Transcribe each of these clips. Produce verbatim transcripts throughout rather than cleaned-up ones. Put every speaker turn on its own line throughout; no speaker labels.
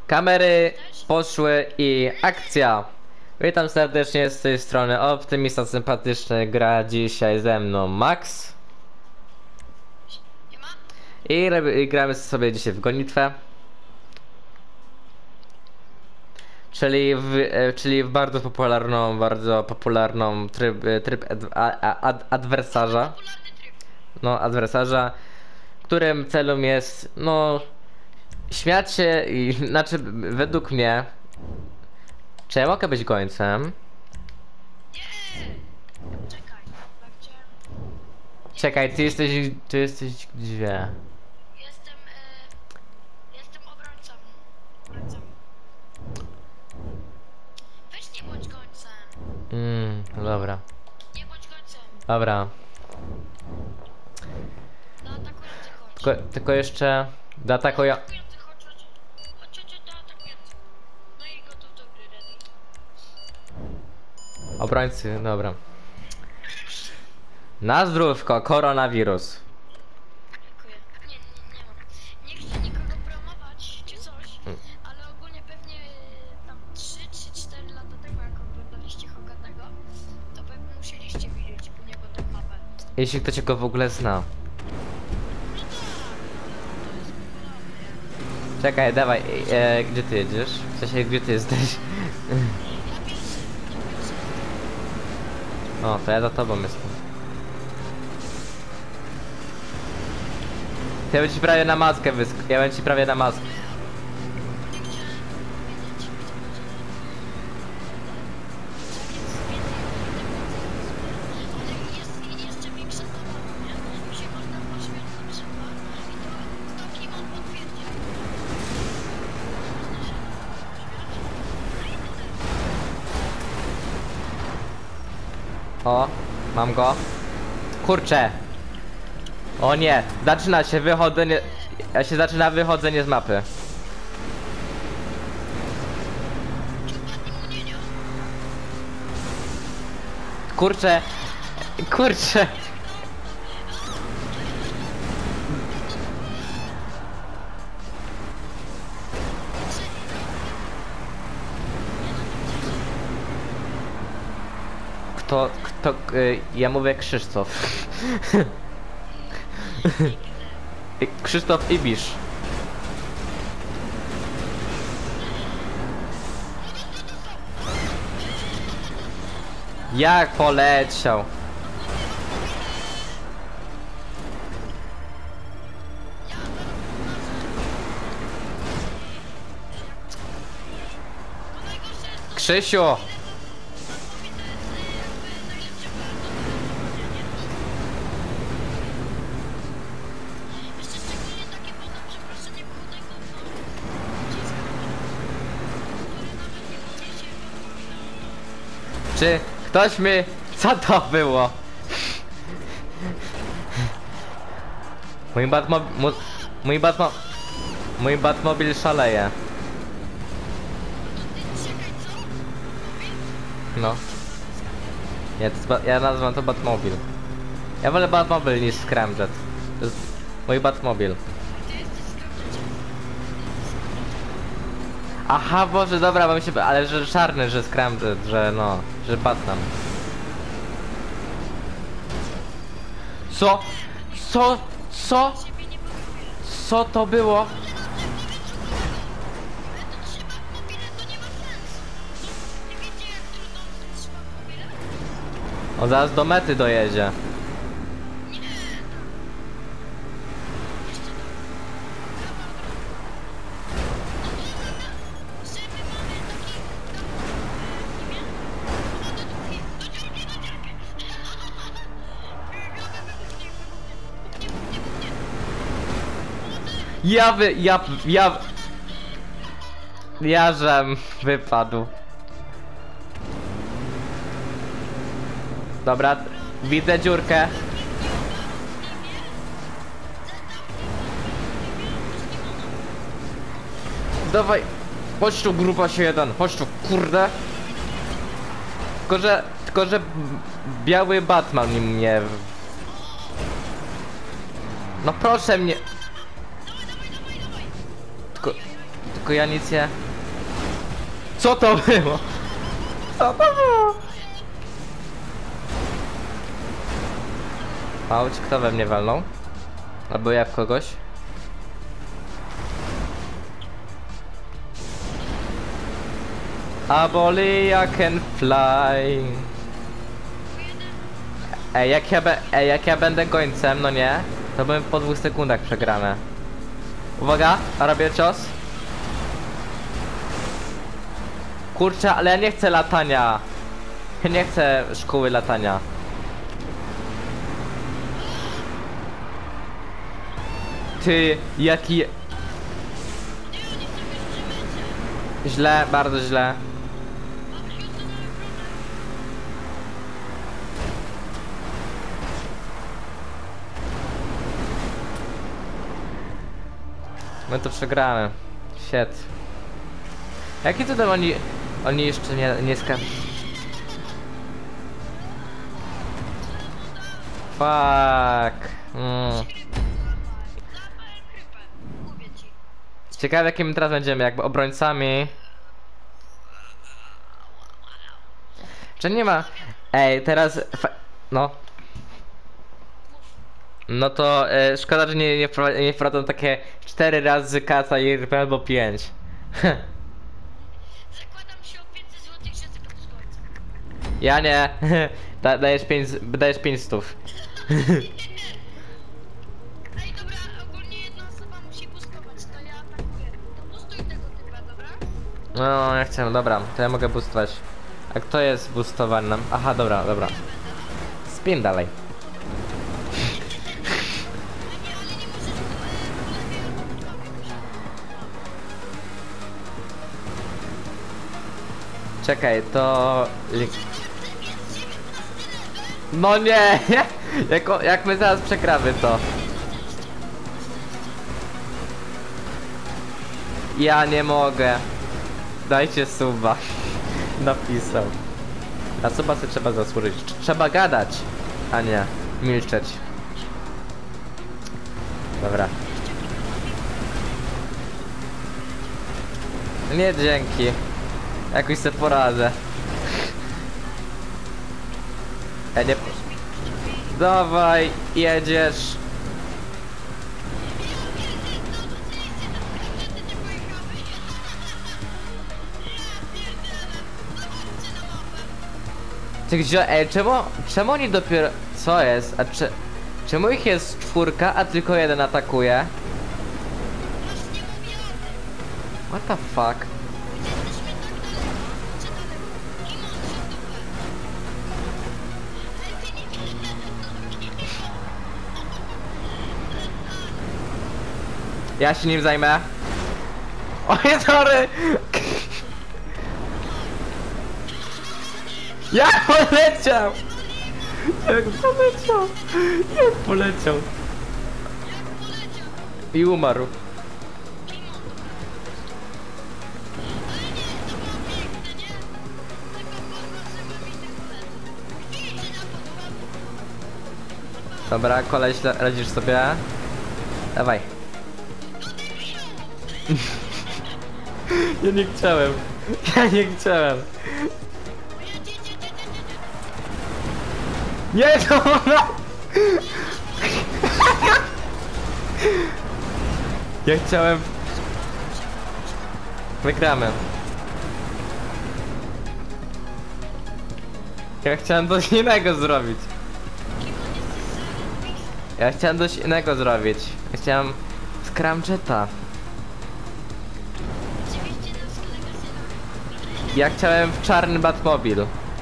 Kamery poszły i akcja! Witam serdecznie z tej strony Optymista Sympatyczny, gra dzisiaj ze mną Max. I, i gramy sobie dzisiaj w gonitwę. Czyli w, e, czyli w bardzo popularną, bardzo popularną tryb, tryb ad, a, ad, adwersarza. No, adwersarza, którym celem jest, no, śmiać się i, znaczy, według mnie, czy ja mogę być gońcem?
Nie! Czekaj, tak chciałem...
Czekaj, ty jesteś, ty jesteś gdzie?
Jestem, e... Jestem obrońcą. Obrońcą. Weź nie bądź końcem.
Mmm, dobra.
Nie bądź końcem.
Dobra.
Do atakujących chodź.
Tylko, tylko jeszcze, do ataku ja...
Atakujących chodź, chodź. Chodź, chodź, do atakujących. No i gotów do gry, ready.
Obrońcy, dobra. Na zdrówko, koronawirus.
Dziękuję. Nie, nie, nie mam. Nie chcę nikogo promować czy coś, ale ogólnie pewnie e, tam trzy czy cztery lata temu, jak oglądaliście Hogatego, to pewnie musieliście widzieć u niego tą mapę.
Jeśli ktoś go w ogóle zna.
No tak, ale to jest popularne.
Czekaj, dawaj, e, gdzie ty jedziesz? W sensie, gdzie ty jesteś?
Ja pierwszy, ja pierwszy.
O, to ja za tobą jestem. Ja bym ci prawie na maskę wysk... Ja bym ci prawie na maskę.
Nie chciałem powiedzieć, ale jest jeszcze większa zabawa, nie? Mi się można poświęcić na przykład i to, to Kimon potwierdzi. Można się poświęcić.
O, mam go. Kurczę. O nie, zaczyna się wychodzenie... Ja się zaczyna wychodzenie z mapy. Kurczę. Kurczę. Kto, kto, y, ja mówię Krzysztof. I- Krzysztof Ibisz. Jak poleciał. Krzysiu.
Jeszcze szczególnie takie potem przeproszenie głównego nacisku, który nawet nie podniesie go.
Czy ktoś mi... Co to było? Mój Batmobil... Mój Batmo... Mój Batmobil szaleje.
Czekaj, co? Mówi?
No. Nie, to jest ba... ja nazywam to Batmobil. Ja wolę Batmobil niż Scramjet. To jest mój Batmobil.
Ty jesteś skarbnikiem.
Aha, Boże, dobra, bo mi się... Ale że czarny, że Scramjet, że no... Że Batman. Co? Co? Co?
Ciebie nie polubię.
Co to było?
Ale to trzyma mobile, to nie ma sensu. Nie wiecie, jak trudno trzyma mobile?
On zaraz do mety dojedzie.
Nie, tak. Jeszcze do... Kawał drogi. No to, żeby mamy taki... W imię? No do drugiej. Do dziurki, do dziurki. Wybuchnie, wybuchnie. Buchnie, buchnie, buchnie. Młody.
Ja wy... ja... ja... Ja żem wypadł. Dobra, widzę dziurkę. Dawaj, chodź tu grupa się jeden, chodź tu, kurde. Tylko że, tylko że biały Batman mnie... No proszę mnie.
Dawaj, dawaj, dawaj, dawaj.
Tylko, tylko ja nic nie... Co to było? Co to było? Auć, kto we mnie walnął? Albo ja w kogoś? Aboli, I can fly. Ej, jak ja, be, ej, jak ja będę gońcem, no nie? To bym po dwóch sekundach przegrane. Uwaga, robię cios. Kurczę, ale ja nie chcę latania. Ja nie chcę szkoły latania. Ty, jaki... Źle, bardzo źle. My to przegramy. Shit. Jaki to tam oni... Oni jeszcze nie, nie ska... Fuck. Mm. Ciekawe jakim teraz będziemy, jakby obrońcami. Czy nie ma... Ej, teraz... Fa... No. No to e, szkoda, że nie, nie, wpro- nie wprowadzą takie cztery razy kasa i R P albo pięć.
Zakładam się o pięćset złotych, że tylko z końca.
Ja nie. Da, dajesz pięć, dajesz pięć stów.
Ej, dobra, ogólnie jedna osoba musi boostować, to ja atakuję. To boostuj tego typa, dobra?
No, ja chcę, dobra, to ja mogę boostować. A kto jest boostowany nam? Aha, dobra, dobra. Spin dalej.
Nie, ale nie możesz go po lewej albo po prawej.
Czekaj, to... No nie! Jak, o- jak my zaraz przegramy to. Ja nie mogę. Dajcie suba. Napisał. Na suba sobie trzeba zasłużyć. Trz- Trzeba gadać, a nie milczeć. Dobra. Nie, dzięki. Jakoś sobie poradzę. Ja nie... Dawaj, jedziesz. Ty gdzie? Ej, czemu, czemu oni dopiero... Co jest? A cze, czemu ich jest czwórka, a tylko jeden atakuje? What the fuck? Ja się nim zajmę. Oj, sorry! Jak poleciał! Jak poleciał! Jak poleciał! I umarł. Dobra, koleś, le- radzisz sobie? Dawaj. Ja nie chciałem. Ja nie chciałem. Nie, to ona! Ja chciałem... Wygramy. Ja chciałem coś innego zrobić. Ja chciałem coś innego zrobić. Ja chciałem... Scramjeta. Ja chciałem w czarny Batmobil.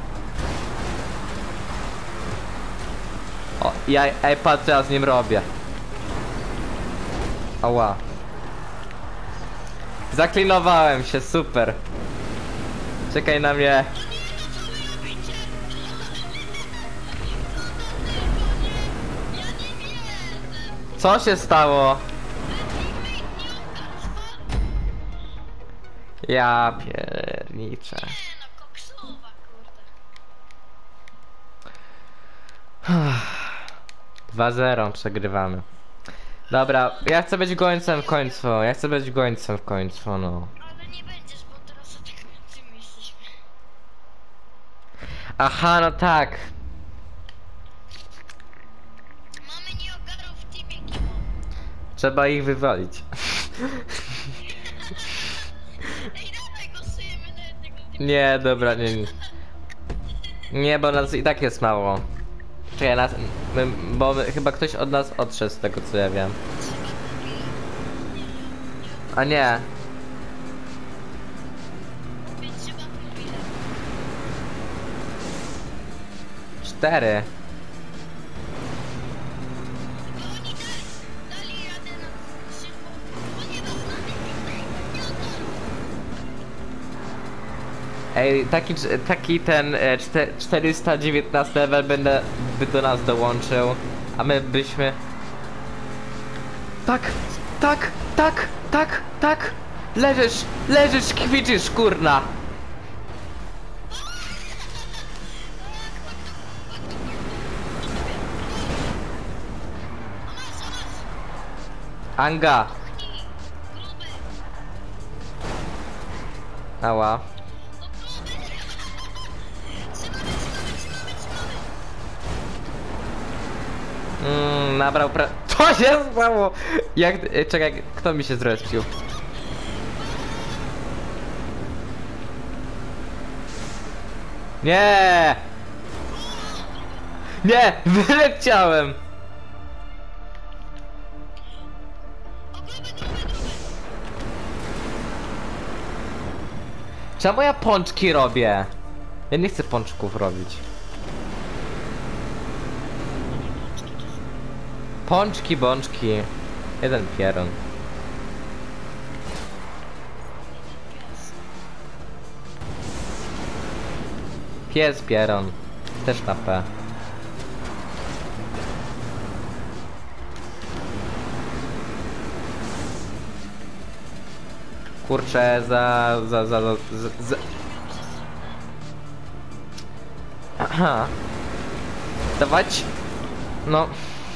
O, ja, ej, patrz, co ja z nim robię. Ała. Zaklinowałem się, super. Czekaj na mnie. Co się stało? Ja pierniczę.
Nie no, koksowa, kurde.
dwa zero przegrywamy. Dobra, ja chcę być gońcem w końcu, ja chcę być gońcem w końcu, no.
Ale nie będziesz, bo teraz atakującymi jesteśmy.
Aha, no tak.
Mamy nieogarów w teamie, Kimo.
Trzeba ich wywalić.
Ej, dawaj, głosujemy na jednego teamu.
Nie, dobra, nie, nie. Nie, bo nas i tak jest mało. Czekaj, nas, my, bo my, chyba ktoś od nas odszedł z tego co ja wiem. A nie.
Więc trzeba profile.
Cztery.
Bo oni dali, dali radę na szybko, ponieważ mamy nieogarów.
Ej, taki, taki ten e, czte- czterysta dziewiętnasty level będę, by do nas dołączył, a my byśmy... Tak, tak, tak, tak, tak! Leżysz, leżysz, kwiczysz, kurna! Anga!
Pchnij, gruby.
Ała.
No gruby. Trzymamy, trzymamy, trzymamy, trzymamy.
Mmm, nabrał pra... Co się stało? Jak... e, Czekaj, kto mi się zrespił? Nie! Nie! Wyleciałem!
O, gruby, gruby, gruby.
Czemu ja pączki robię? Ja nie chcę pączków robić. Pączki, bączki. Jeden pieron. Pies pieron. Też na P. Kurczę, za... za... za... za... za... Aha. Dawać. No.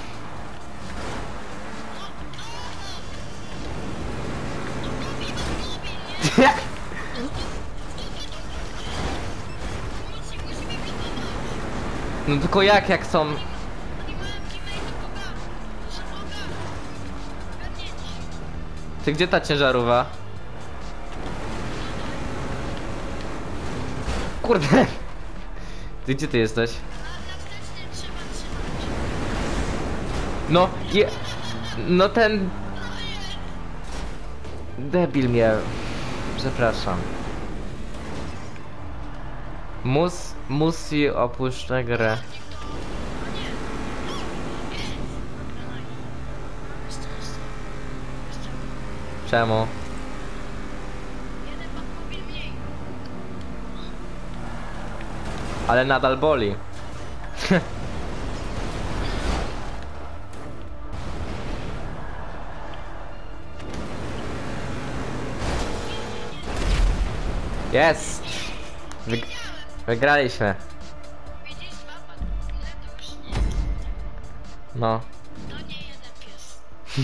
Musimy pilnować.
No tylko jak, jak są...
Oni mają teammate'ów ogarów. To są ogarów. Ogarnięci.
Ty gdzie ta ciężarówka? Kurde. Ty gdzie ty jesteś?
Na, na wstecznym trzeba trzymać.
No, je... No ten... Debil mnie... Przepraszam. Mus... Musi opuszczać grę.
Niech to... A nie. No, jest. Dobra, nice. Jeszcze, jeszcze. Jeszcze.
Czemu?
Jeden Batmobil mniej.
Ale nadal boli. Jest! Wyg wygraliśmy.
Widzisz, dwa Batmobile to już nie jest.
No.
To nie jeden pies.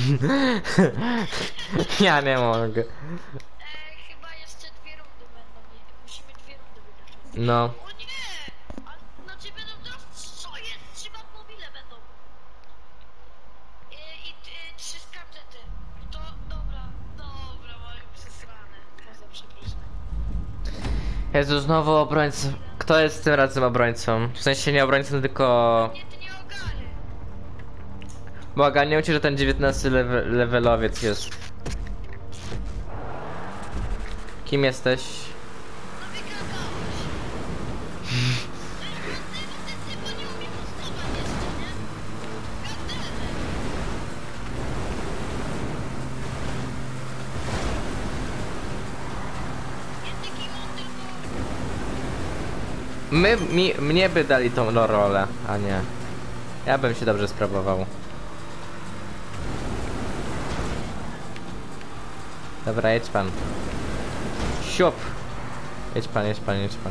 Ja nie mogę.
E, chyba jeszcze dwie rundy będą. Nie, musimy dwie rundy wygrać.
No.
O nie! A, znaczy będą teraz... Co jest? Trzy Batmobile będą. E, I e, trzy skarpety. To dobra, dobra, mają przesrane. Poza, przepraszam.
Jezu, znowu obrońca. Kto jest tym razem obrońcą? W sensie nie obrońcą, tylko...
Nie, ty nie ogary.
Bo ogarniał ci, że ten dziewiętnasty lewe levelowiec jest. Kim jesteś?
No wygradałeś. Ty, bo nie umie prostować jeszcze, nie? Gademy. Jest taki on tylko...
My, mi, mnie by dali tą no, rolę, a nie. Ja bym się dobrze sprawował. Dobra, jedź pan. Siup! Jedź pan, jedź pan, jedź pan.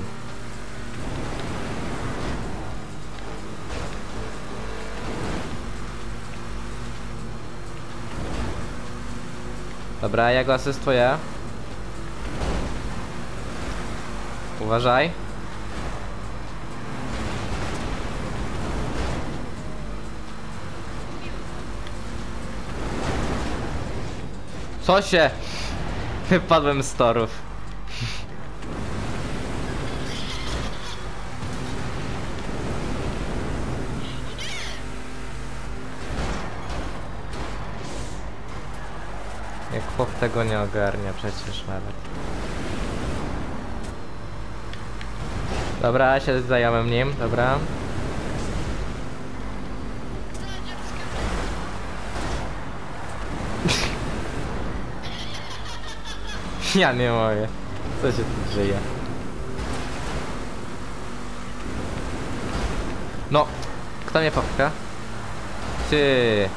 Dobra, ja go asystuję. Uważaj. Co się? Wypadłem z torów. Jak chłop tego nie ogarnia przecież nawet. Dobra, się zajmę nim, dobra. Ja nie mogę. Co się tu dzieje? No, kto mnie popcha? Ty.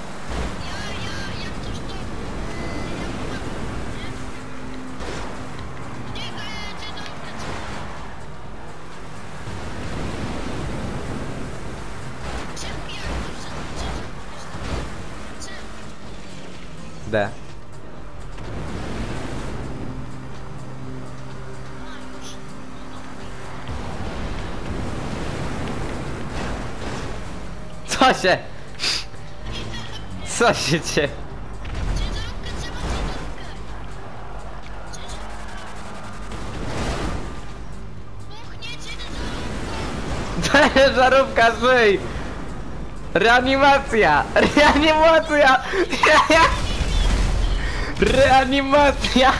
D. Co się? Co się dzieje? Żarówka, żyj! Reanimacja! Reanimacja! Reanimacja!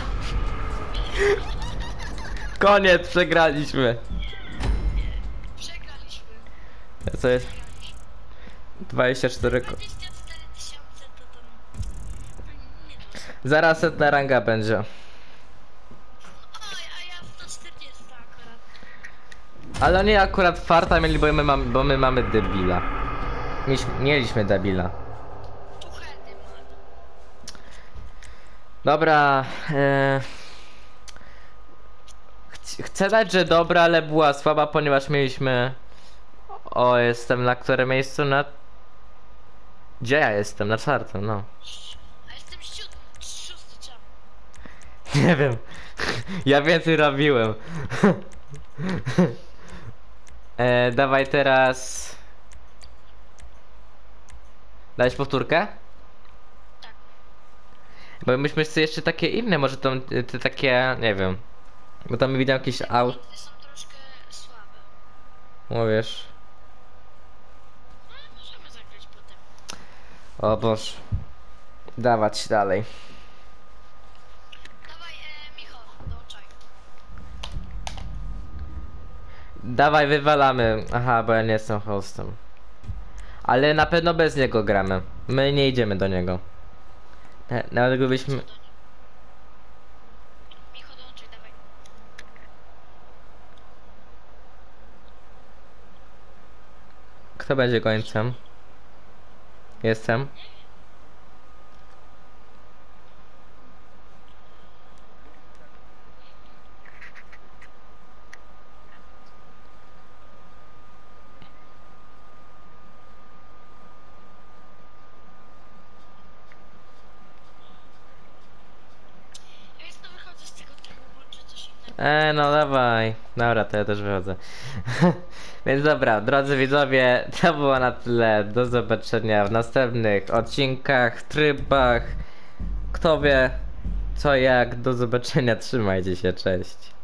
Koniec, przegraliśmy.
Przegraliśmy.
Co jest? dwadzieścia cztery ko...
dwadzieścia cztery tysiące to tam... Nie to.
Zaraz setna ranga będzie.
Oj, a ja sto czterdzieści akurat.
Ale nie akurat farta mieli, bo my mamy, bo my mamy debila. Mieliśmy, mieliśmy debila.
Tu chętnie mam.
Dobra. E... Chc- Chcę dać, że dobra, ale była słaba, ponieważ mieliśmy... O, jestem na którym miejscu? Na... Gdzie ja jestem? Na czwartym, no.
A jestem siódmy, szósty czemu?
Nie wiem. Ja więcej robiłem. e, dawaj teraz... Dałeś powtórkę?
Tak.
Bo myśmy sobie jeszcze takie inne, może tam te takie, nie wiem. Bo tam widziałem jakieś aut.
Te są troszkę słabe.
Mówisz.
No ale możemy zagrać potem.
O Boże. Dawać dalej.
Dawaj, e, Michał, dołączaj.
Dawaj, wywalamy. Aha, bo ja nie jestem hostem. Ale na pewno bez niego gramy. My nie idziemy do niego. Na- Nawet gdybyśmy...
Do nim. Michał, dołączaj, dawaj.
Kto będzie końcem? Jestem.
Ja już to wychodzę z tego trybu, włączę coś innego.
E, no dawaj. Dobra, to ja też wychodzę. Więc dobra, drodzy widzowie, to było na tyle. Do zobaczenia w następnych odcinkach, trybach. Kto wie, co jak. Do zobaczenia, trzymajcie się, cześć.